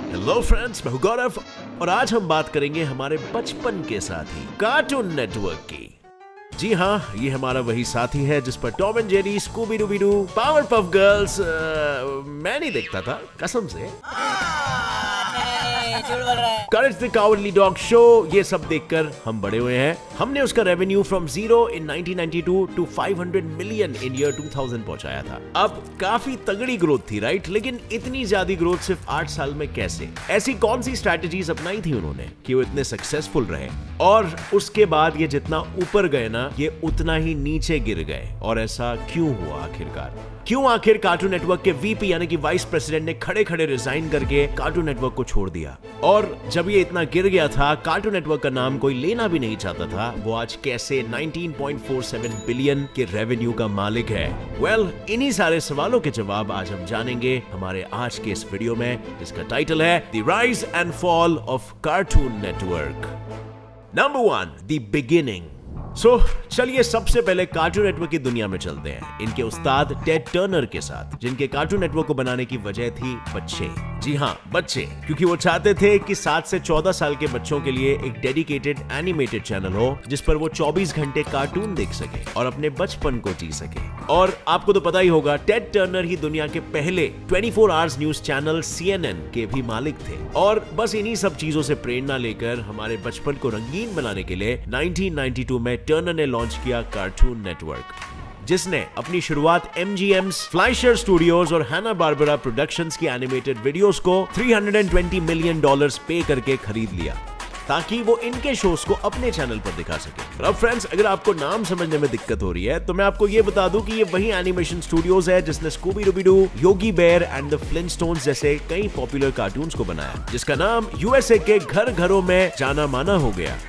Hello friends, मैं हूं गौरव और आज हम बात करेंगे हमारे बचपन के साथी कार्टून नेटवर्क की। जी हाँ, ये हमारा वही साथी है जिस पर Tom and Jerry, Scooby Dooby Doo, Power Puff Girls मैं नहीं देखता था कसम से। Courage the Cowardly Dog show, ये सब देखकर हम बड़े हुए हैं। हमने उसका revenue from 0 in 1992 to 500 million in year 2000 पहुंचाया था। अब काफी तगड़ी ग्रोथ थी, राइट? लेकिन इतनी ज्यादा ग्रोथ सिर्फ 8 साल में कैसे? ऐसी कौन सी स्ट्रैटेजीज अपनाई थी उन्होंने कि वो इतने सक्सेसफुल रहे? और उसके बाद ये जितना ऊपर गए ना, ये उतना ही नीचे गिर गए। और ऐसा क्यों हुआ आखिरकार? क्यों आखिर कार्टून नेटवर्क के वीपी यानी कि वाइस प्रेसिडेंट ने खड़े खड़े रिजाइन करके कार्टून नेटवर्क को छोड़ दिया? और जब ये इतना गिर गया था, कार्टून नेटवर्क का नाम कोई लेना भी नहीं चाहता था, वो आज कैसे 19.47 बिलियन के रेवेन्यू का मालिक है? वेल, इन्हीं सारे सवालों के जवाब आज हम जानेंगे हमारे आज के इस वीडियो में, जिसका टाइटल है the rise and fall of Cartoon Network. Number 1, the beginning. चलिए सबसे पहले कार्टून नेटवर्क की दुनिया में चलते हैं, इनके उस्ताद टेड टर्नर के साथ, जिनके कार्टून नेटवर्क को बनाने की वजह थी बच्चे। जी हाँ, बच्चे, क्योंकि वो चाहते थे कि 7 से 14 साल के बच्चों के लिए एक डेडिकेटेड एनिमेटेड चैनल हो जिस पर वो 24 घंटे कार्टून देख सके और अपने बचपन को जी सके। और आपको तो पता ही होगा, टेड टर्नर ही दुनिया के पहले 24 आवर्स न्यूज चैनल CNN के भी मालिक थे। और बस इन्हीं सब चीजों से प्रेरणा लेकर हमारे बचपन को रंगीन बनाने के लिए 1992 में टर्नर ने लॉन्च किया कार्टून नेटवर्क, जिसने अपनी शुरुआत MGM's फ्लाइशर स्टूडियोज और हैना बार्बरा प्रोडक्शंस की एनिमेटेड वीडियोस को $320 मिलियन पे करके खरीद लिया ताकि वो इनके शोज को अपने चैनल पर दिखा सके। अब फ्रेंड्स, अगर आपको नाम समझने में दिक्कत हो रही है तो मैं आपको ये बता दूं कि ये वही एनिमेशन स्टूडियोज है जिसने Scooby Dooby Doo, Yogi Bear and the Flintstones जैसे कई पॉपुलर कार्टून्स को बनाया, जिसका नाम USA के घर घरों में जाना माना हो गया।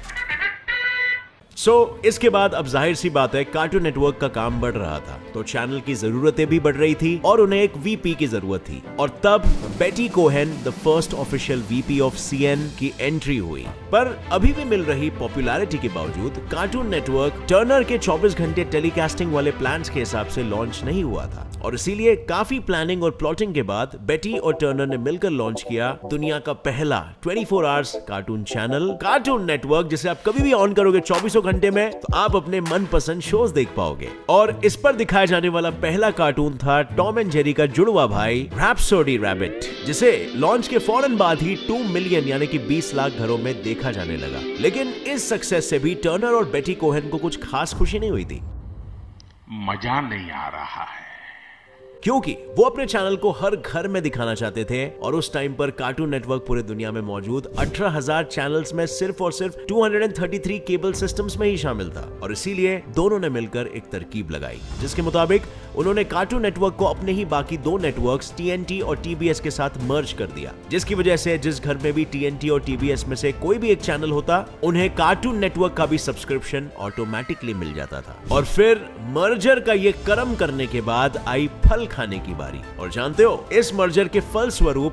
इसके बाद अब जाहिर सी बात है, कार्टून नेटवर्क का काम बढ़ रहा था तो चैनल की जरूरतें भी बढ़ रही थी और उन्हें एक वीपी की जरूरत थी। और तब Betty Cohen, the first official VP of CN की एंट्री हुई। पर अभी भी मिल रही पॉपुलैरिटी के बावजूद कार्टून नेटवर्क टर्नर के 24 घंटे टेलीकास्टिंग वाले प्लान्स के हिसाब से लॉन्च नहीं हुआ था। और इसीलिए काफी प्लानिंग और प्लॉटिंग के बाद बेटी और टर्नर ने मिलकर लॉन्च किया दुनिया का पहला 24 hours cartoon channel, cartoon network, जिसे आप कभी भी ऑन करोगे 24 घंटे में तो आप अपने मनपसंद शोज देख पाओगे। और इस पर दिखाया जाने वाला पहला कार्टून था टॉम एंड जेरी का जुड़वा भाई रैप्सोडी रैबिट, जिसे लॉन्च के फौरन बाद ही 2 मिलियन यानी कि 20 लाख घरों में देखा जाने लगा। लेकिन इस सक्सेस से भी टर्नर और बेटी कोहेन को कुछ खास खुशी नहीं हुई थी। मजा नहीं आ रहा है, क्योंकि वो अपने चैनल को हर घर में दिखाना चाहते थे और उस टाइम पर कार्टून नेटवर्क पूरे दुनिया में मौजूद 18,000 चैनल्स में सिर्फ और सिर्फ 233 केबल सिस्टम्स में ही शामिल था। और इसीलिए दोनों ने मिलकर एक तरकीब लगाई जिसके मुताबिक उन्होंने कार्टून नेटवर्क को अपने ही बाकी 2 नेटवर्क्स TNT और TBS के साथ मर्ज कर दिया, जिसकी वजह से जिस घर में भी TNT और TBS में से कोई भी एक चैनल होता, उन्हें कार्टून नेटवर्क का भी सब्सक्रिप्शन ऑटोमेटिकली मिल जाता था। और फिर मर्जर का ये कर्म करने के बाद आई फल खाने की बारी। और जानते हो, इस मर्जर के फल स्वरूप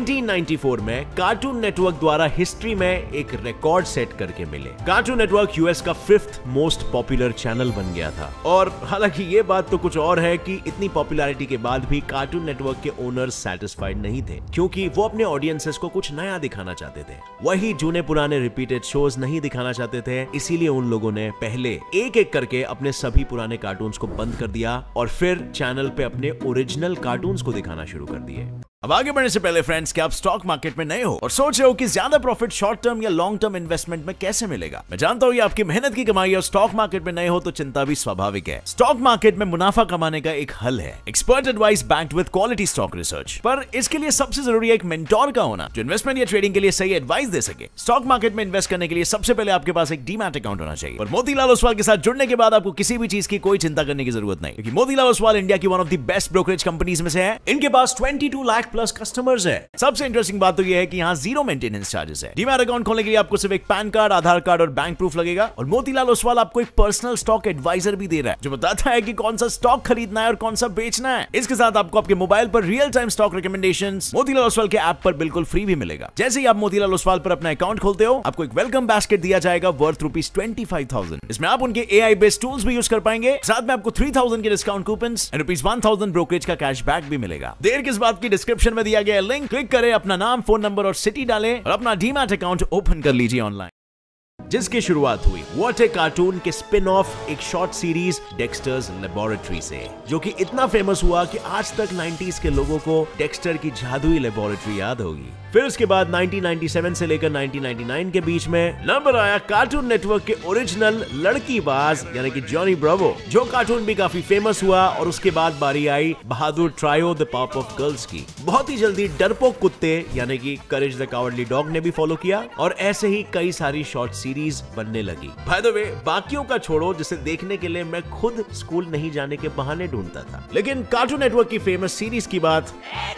1994 में कार्टून नेटवर्क द्वारा हिस्ट्री में एक रिकॉर्ड सेट करके मिले। कार्टून नेटवर्क US का 5th मोस्ट पॉपुलर चैनल बन गया था। और हालांकि ये बात तो कुछ और है कि इतनी पॉपुलैरिटी के बाद भी कार्टून नेटवर्क के ओनर्स सैटिस्फाइड नहीं थे, क्योंकि वो अपने ऑडियंसेस को कुछ नया दिखाना चाहते थे। वही जूने पुराने रिपीटेड शोज नहीं दिखाना चाहते थे। इसीलिए उन लोगों ने पहले एक एक करके अपने सभी पुराने कार्टून्स को बंद कर दिया और फिर चैनल पे अपने ओरिजिनल कार्टून्स को दिखाना शुरू कर दिए। अब आगे बढ़ने से पहले फ्रेंड्स, क्या आप स्टॉक मार्केट में नए हो और सोच रहे हो कि ज्यादा प्रॉफिट शॉर्ट टर्म या लॉन्ग टर्म इन्वेस्टमेंट में कैसे मिलेगा? मैं जानता हूं ये आपकी मेहनत की कमाई है और स्टॉक मार्केट में नए हो तो चिंता भी स्वाभाविक है। स्टॉक मार्केट में मुनाफा कमाने का एक हल है, expert advice backed with quality stock research. पर इसके लिए सबसे जरूरी है एक मेंटोर का होना जो इन्वेस्टमेंट या ट्रेडिंग के लिए सही एडवाइस दे सके। स्टॉक मार्केट में इन्वेस्ट करने के लिए सबसे पहले आपके पास एक डीमैट अकाउंट होना चाहिए। और मोतीलाल ओसवाल के साथ जुड़ने के बाद आपको किसी भी चीज की कोई चिंता करने की जरूरत नहीं, क्योंकि मोतीलाल ओसवाल इंडिया की one of the best brokerage companies में से है। इनके पास 22 लाख प्लस कस्टमर्स है। सबसे इंटरेस्टिंग बात तो यह है कि यहाँ 0 मेंटेनेंस चार्जेस है। डीमैट अकाउंट खोलने के लिए आपको सिर्फ एक पैन कार्ड, आधार कार्ड और बैंक प्रूफ लगेगा। और मोतीलाल ओसवाल आपको एक पर्सनल स्टॉक एडवाइजर भी दे रहा है जो बताता है कि कौन सा स्टॉक खरीदना है और कौन सा बेचना है। इसके साथ आपको आपके मोबाइल पर real time stock recommendations Motilal Oswal के ऐप पर बिल्कुल फ्री भी मिलेगा। जैसे ही आप मोतीलाल ओसवाल पर अपना अकाउंट खोलते हो, आपको एक वेलकम बास्केट दिया जाएगा वर्थ ₹25,000। इसमें आप उनके AI बेस्ड टूल्स भी यूज कर पाएंगे। साथ में आपको 3,000 के डिस्काउंट कूपन्स और ₹1,000 ब्रोकरेज का कैशबैक भी मिलेगा। देर किस बात की, डिस्क्रिप्शन डिस्क्रिप्शन में दिया गया लिंक क्लिक करें, अपना नाम, फोन नंबर और सिटी डालें और अपना डीमैट अकाउंट ओपन कर लीजिए ऑनलाइन। जिसकी शुरुआत हुई व्हाट ए कार्टून के स्पिन ऑफ एक शॉर्ट सीरीज डेक्स्टर्स लेबोरेटरी से, जो कि इतना फेमस हुआ कि आज तक 90s के लोगों को डेक्स्टर की जादुई लेबोरेटरी याद होगी। फिर उसके बाद 1997 से लेकर 1999 के बीच में नंबर आया कार्टून नेटवर्क के ओरिजिनल लड़कीबाज यानी कि जॉनी ब्रावो, जो कार्टून भी काफी फेमस हुआ। और उसके बाद बारी आई बहादुर trio the pop of girls की। बहुत ही जल्दी डरपोक कुत्ते यानी कि करेज द कावर्डली डॉग ने भी फॉलो किया और ऐसे ही कई सारी शॉर्ट सीरीज बनने लगी। बाय द वे, बाकियों का छोड़ो, जिसे देखने के लिए मैं खुद स्कूल नहीं जाने के बहाने ढूंढता था। लेकिन कार्टून नेटवर्क की फेमस सीरीज की बात,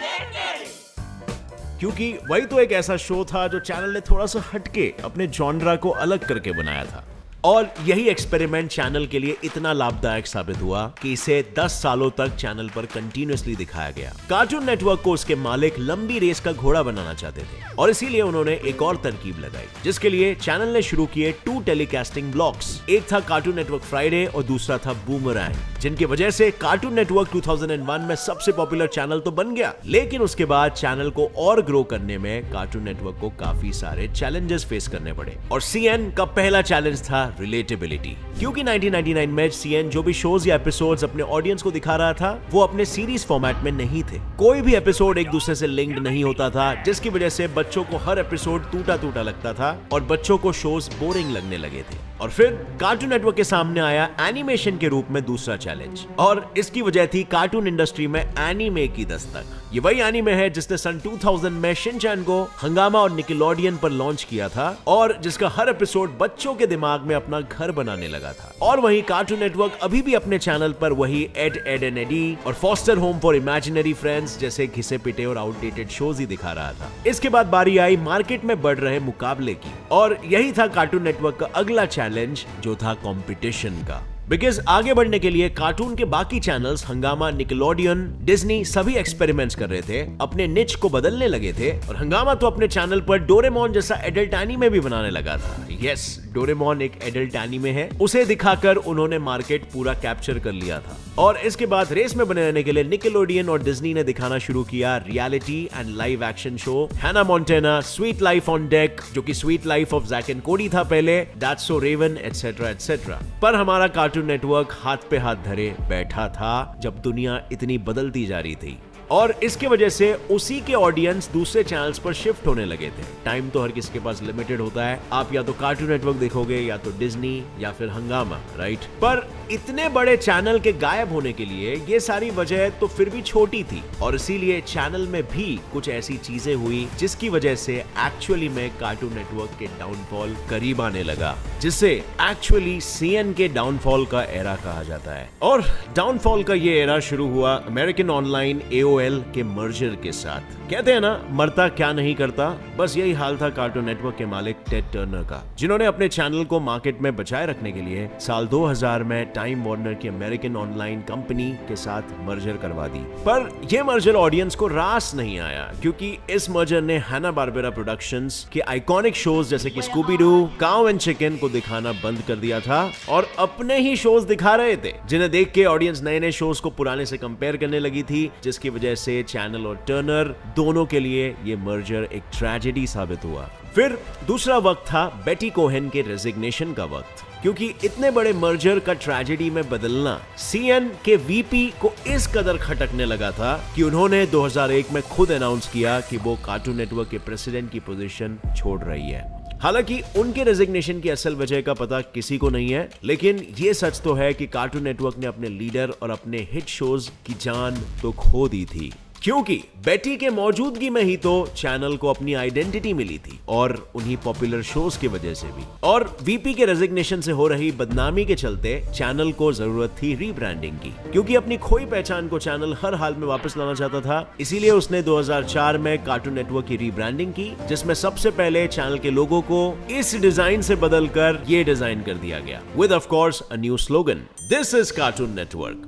क्योंकि वही तो एक ऐसा शो था जो चैनल ने थोड़ा सा हटके अपने जॉनरा को अलग करके बनाया था। और यही एक्सपेरिमेंट चैनल के लिए इतना लाभदायक साबित हुआ कि इसे 10 सालों तक चैनल पर कंटिन्यूअसली दिखाया गया। कार्टून नेटवर्क को उसके मालिक लंबी रेस का घोड़ा बनाना चाहते थे और इसीलिए उन्होंने एक और तरकीब लगाई, जिसके लिए चैनल ने शुरू किए 2 टेलीकास्टिंग ब्लॉक्स। एक था कार्टून नेटवर्क फ्राइडे और दूसरा था बूमरैंग, जिनकी वजह से कार्टून नेटवर्क 2001 में सबसे पॉपुलर चैनल तो बन गया। लेकिन उसके बाद चैनल को और ग्रो करने में कार्टून नेटवर्क को काफी सारे चैलेंजेस फेस करने पड़े और सीएन का पहला चैलेंज था रिलेटेबिलिटी। क्योंकि 1999 में सीएन जो भी शोज या एपिसोड्स अपने ऑडियंस को दिखा रहा था वो अपने सीरीज फॉर्मेट में नहीं थे। कोई भी एपिसोड एक दूसरे से लिंक्ड नहीं होता था, जिसकी वजह से बच्चों को हर एपिसोड टूटा लगता था और बच्चों को शोज बोरिंग लगने लगे थे। और फिर कार्टून नेटवर्क के सामने आया एनिमेशन के रूप में दूसरा चैलेंज, और इसकी वजह थी कार्टून इंडस्ट्री में एनीमे की दस्तक। ये वही एनीमे है जिसने सन 2000 में शिनचैन को हंगामा और निकेलोडियन पर लॉन्च किया था और जिसका हर एपिसोड बच्चों के दिमाग में अपना घर बनाने लगा था। और वही कार्टून नेटवर्क अभी भी अपने चैनल पर वही एड एंड एडी और Foster home for imaginary friends जैसे घिसे पिटे और आउटडेटेड शोज ही दिखा रहा था। इसके बाद बारी आई मार्केट में बढ़ रहे मुकाबले की, और यही था कार्टून नेटवर्क का अगला चैलेंज, जो था कंपटीशन का। बिकॉज आगे बढ़ने के लिए कार्टून के बाकी चैनल्स हंगामा, निकेलोडियन, डिज्नी सभी एक्सपेरिमेंट्स कर रहे थे, अपने निच को बदलने लगे थे। और हंगामा तो अपने चैनल पर डोरेमोन जैसा एडल्ट एनीमे भी बनाने लगा था। यस, डोरेमोन एक एडल्ट एनीमे है, उसे दिखाकर उन्होंने मार्केट पूरा कैप्चर कर लिया था। और इसके बाद रेस में बने रहने के लिए निकेलोडियन और डिज्नी ने दिखाना शुरू किया reality and live action show Hannah Montana, sweet life on deck, जो कि sweet life of Zack and Cody था पहले, that's so Raven, etcetera etcetera. पर हमारा कार्टून नेटवर्क हाथ पे हाथ धरे बैठा था जब दुनिया इतनी बदलती जा रही थी, और इसके वजह से उसी के ऑडियंस दूसरे चैनल्स पर शिफ्ट होने लगे थे। टाइम तो हर किसी के पास लिमिटेड होता है, आप या तो कार्टून नेटवर्क देखोगे या तो डिज्नी या फिर हंगामा, राइट। पर इतने बड़े चैनल के गायब होने के लिए ये सारी वजह तो फिर भी छोटी थी, और इसीलिए चैनल में भी कुछ ऐसी चीजें हुई जिसकी वजह से एक्चुअली में कार्टून नेटवर्क के डाउनफॉल करीब आने लगा, जिसे एक्चुअली सीएन के डाउनफॉल का एरा कहा जाता है। और डाउनफॉल का ये एरा शुरू हुआ अमेरिकन ऑनलाइन AOL के मर्जर के साथ। कहते हैं ना, मरता क्या नहीं करता, बस यही हाल था कार्टून नेटवर्क के मालिक टेड टर्नर का, जिन्होंने अपने चैनल को मार्केट में बचाए रखने के लिए साल 2000 में टाइम वार्नर की अमेरिकन ऑनलाइन कंपनी के साथ मर्जर करवा दी। पर यह मर्जर ऑडियंस को रास नहीं आया, क्योंकि इस मर्जर ने हैना बारबेरा प्रोडक्शंस के आइकॉनिक शोज जैसे कि Scooby Doo, cow and chicken को दिखाना बंद कर दिया था और अपने ही शोज दिखा रहे थे, जिन्हें देख के ऑडियंस नए नए शोज को पुराने से कंपेयर करने लगी थी, जिसकी वजह से चैनल और टर्नर दोनों के लिए ये मर्जर एक ट्रेजेडी साबित हुआ। फिर दूसरा वक्त था बेटी कोहेन के रेजिग्नेशन का वक्त, क्योंकि इतने बड़े मर्जर का ट्रेजेडी में बदलना सीएन के वीपी को इस कदर खटकने लगा था कि उन्होंने 2001 में खुद अनाउंस किया कि वो कार्टून नेटवर्क के प्रेसिडेंट की पोजीशन छोड़ रही है। हालांकि उनके रेजिग्नेशन की असल वजह का पता किसी को नहीं है, लेकिन ये सच तो है कि कार्टून नेटवर्क ने अपने लीडर और अपने हिट शोज की जान तो खो दी थी, क्योंकि बेटी के मौजूदगी में ही तो चैनल को अपनी आइडेंटिटी मिली थी, और उन्हीं पॉपुलर शोज की वजह से भी। और वीपी के रेजिग्नेशन से हो रही बदनामी के चलते चैनल को जरूरत थी रीब्रांडिंग की, क्योंकि अपनी खोई पहचान को चैनल हर हाल में वापस लाना चाहता था। इसीलिए उसने 2004 में कार्टून नेटवर्क की रीब्रांडिंग की, जिसमें सबसे पहले चैनल के लोगों को इस डिजाइन से बदलकर ये डिजाइन कर दिया गया, with of course a new slogan, this is cartoon network.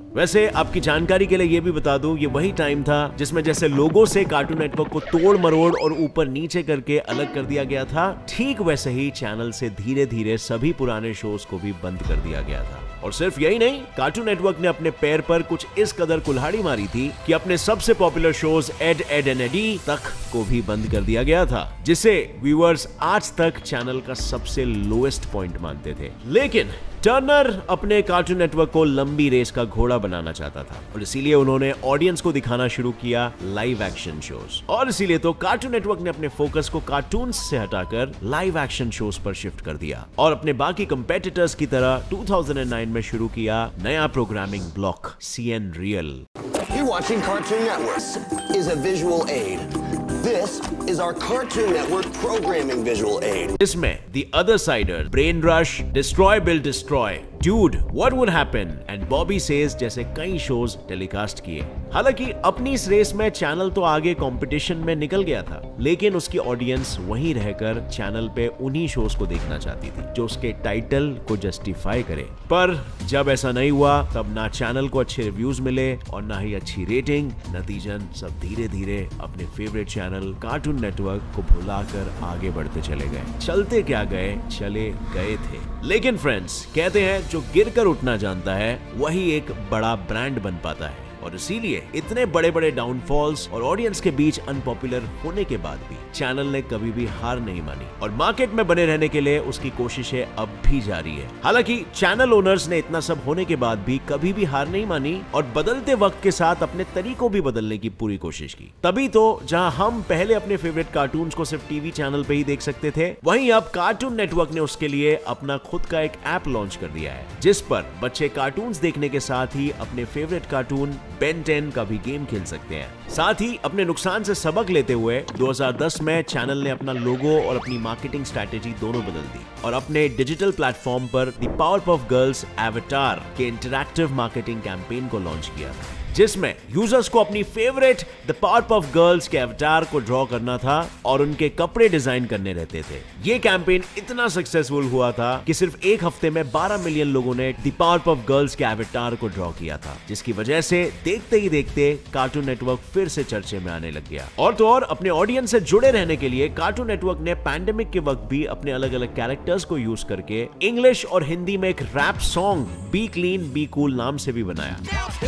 वैसे आपकी जानकारी के लिए ये भी बता दूं, ये वही टाइम था जिसमें जैसे लोगों से कार्टून नेटवर्क को तोड़ मरोड़ और ऊपर नीचे करके अलग कर दिया गया था, ठीक वैसे ही चैनल से धीरे धीरे सभी पुराने शोज को भी बंद कर दिया गया था। और सिर्फ यही नहीं, कार्टून नेटवर्क ने अपने पैर पर कुछ इस कदर कुल्हाड़ी मारी थी कि अपने सबसे popular shows Ed and Eddy तक को भी बंद कर दिया गया था, जिसे व्यूअर्स आज तक चैनल का सबसे लोएस्ट पॉइंट मानते थे। लेकिन टर्नर अपने कार्टून नेटवर्क को लंबी रेस का घोड़ा बनाना चाहता था और इसीलिए उन्होंने ऑडियंस को दिखाना शुरू किया लाइव एक्शन शोज। और इसीलिए तो कार्टून नेटवर्क ने अपने फोकस को कार्टून्स से हटाकर लाइव एक्शन शोज पर शिफ्ट कर दिया और अपने बाकी कंपेटिटर्स की तरह 2009 में शुरू किया नया programming block CN Real। You're watching Cartoon Network is a visual aid. This is our Cartoon Network programming visual aid. इसमें The Other Sider, Brain Rush, Destroy Build Destroy, Dude, What Would Happen and Bobby Says जैसे कई shows telecast किए। हालांकि अपनी इस race में channel तो आगे कंपटीशन में निकल गया था, लेकिन उसकी ऑडियंस वहीं रहकर चैनल पे उन्हीं शोज को देखना चाहती थी जो उसके टाइटल को जस्टिफाई करे। पर जब ऐसा नहीं हुआ, तब ना चैनल को अच्छे रिव्यूज मिले और ना ही अच्छी रेटिंग। नतीजन सब धीरे धीरे अपने फेवरेट चैनल कार्टून नेटवर्क को भुलाकर आगे बढ़ते चले गए। चलते क्या गए, चले गए थे। लेकिन फ्रेंड्स, कहते हैं जो गिरकर उठना जानता है वही एक बड़ा ब्रांड बन पाता है। और इसीलिए इतने बड़े बड़े डाउनफॉल्स और ऑडियंस के बीच अनपॉपुलर होने के बाद भी चैनल ने कभी भी हार नहीं मानी और मार्केट में बने रहने के लिए उसकी कोशिशें अब भी जारी है। हालांकि चैनल ओनर्स ने इतना सब होने के बाद भी कभी भी हार नहीं मानी और बदलते वक्त के साथ अपने तरीकों भी बदलने की पूरी कोशिश की। तभी तो जहां हम पहले अपने फेवरेट कार्टून्स को सिर्फ टीवी चैनल पे ही देख सकते थे, वहीं अब कार्टून नेटवर्क ने उसके लिए अपना खुद का एक ऐप लॉन्च कर दिया है, जिस पर बच्चे कार्टून्स देखने के साथ ही अपने फेवरेट कार्टून बेन 10 का भी गेम खेल सकते हैं। साथ ही अपने नुकसान से सबक लेते हुए 2010 में चैनल ने अपना लोगो और अपनी मार्केटिंग स्ट्रैटेजी दोनों बदल दी और अपने डिजिटल प्लेटफॉर्म पर द पावरपफ गर्ल्स एवेटार के इंटरैक्टिव मार्केटिंग कैंपेन को लॉन्च किया, जिसमें यूजर्स को अपनी फेवरेट द पावरपफ गर्ल्स के एवेटार को ड्रॉ करना था और उनके कपड़े डिजाइन करने रहते थे। ये कैंपेन इतना सक्सेसफुल हुआ था कि सिर्फ एक हफ्ते में 12 मिलियन लोगों ने द पावरपफ गर्ल्स के एवेटार को ड्रॉ किया था, जिसकी वजह से देखते ही देखते कार्टून नेटवर्क फिर से चर्चे में आने लग गया। और तो और अपने ऑडियंस से जुड़े रहने के लिए कार्टून नेटवर्क ने पैंडेमिक के वक्त भी अपने अलग अलग कैरेक्टर्स को यूज करके इंग्लिश और हिंदी में एक rap song be clean be cool नाम से भी बनाया,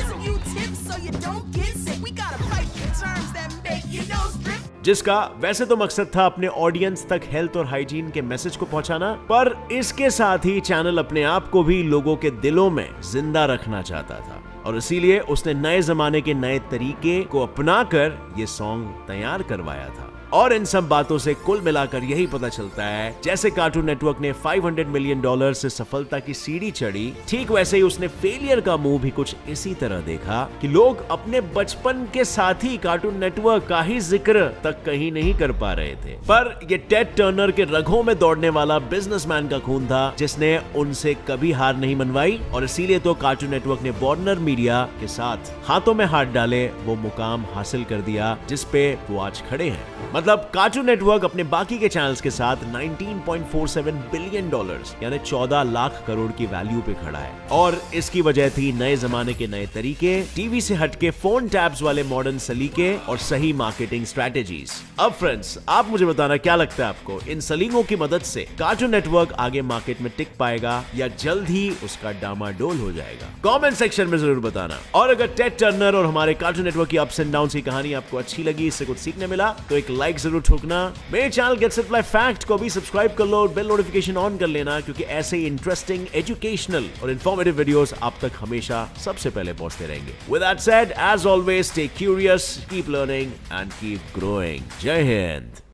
जिसका वैसे तो मकसद था अपने ऑडियंस तक हेल्थ और हाइजीन के मैसेज को पहुंचाना, पर इसके साथ ही चैनल अपने आप को भी लोगों के दिलों में जिंदा रखना चाहता था और इसीलिए उसने नए जमाने के नए तरीके को अपनाकर ये सॉन्ग तैयार करवाया था। और इन सब बातों से कुल मिलाकर यही पता चलता है, जैसे कार्टून नेटवर्क ने $500 मिलियन से सफलता की सीढ़ी चढ़ी, ठीक वैसे ही उसने फेलियर का मुंह भी कुछ इसी तरह देखा कि लोग अपने बचपन के साथी कार्टून नेटवर्क का ही जिक्र तक कहीं नहीं कर पा रहे थे। पर ये टेड टर्नर के रगों में दौड़ने वाला बिजनेसमैन का खून था, जिसने उनसे कभी हार नहीं मनवाई और इसीलिए तो कार्टून नेटवर्क ने वार्नर मीडिया के साथ हाथों में हाथ डाले वो मुकाम हासिल कर दिया जिस पे वो आज खड़े हैं। मतलब कार्टून नेटवर्क अपने बाकी के चैनल्स के साथ $19.47 बिलियन यानी 14 लाख करोड़ की वैल्यू पे खड़ा है और इसकी वजह थी नए जमाने के नए तरीके, टीवी से हटके फोन टैब्स वाले मॉडर्न सलीके और सही मार्केटिंग स्ट्रेटेजीज। अब फ्रेंड्स, आप मुझे बताना क्या लगता है आपको, इन सलीकों की मदद से कार्टून नेटवर्क आगे मार्केट में टिक पाएगा या जल्द ही उसका डामाडोल हो जाएगा? कमेंट सेक्शन में जरूर बताना। और अगर टेड टर्नर और हमारे कार्टून नेटवर्क की अप्स एंड डाउन्स की कहानी आपको अच्छी लगी, इससे कुछ सीखने मिला, तो एक लाइक जरूर ठोकना। मेरे channel gets it live fact को भी सब्सक्राइब कर लो और बेल नोटिफिकेशन ऑन कर लेना, क्योंकि ऐसे ही इंटरेस्टिंग, एजुकेशनल और इंफॉर्मेटिव वीडियोस आप तक हमेशा सबसे पहले पहुंचते रहेंगे। With that said, as always, stay curious, keep learning and keep growing. जय हिंद।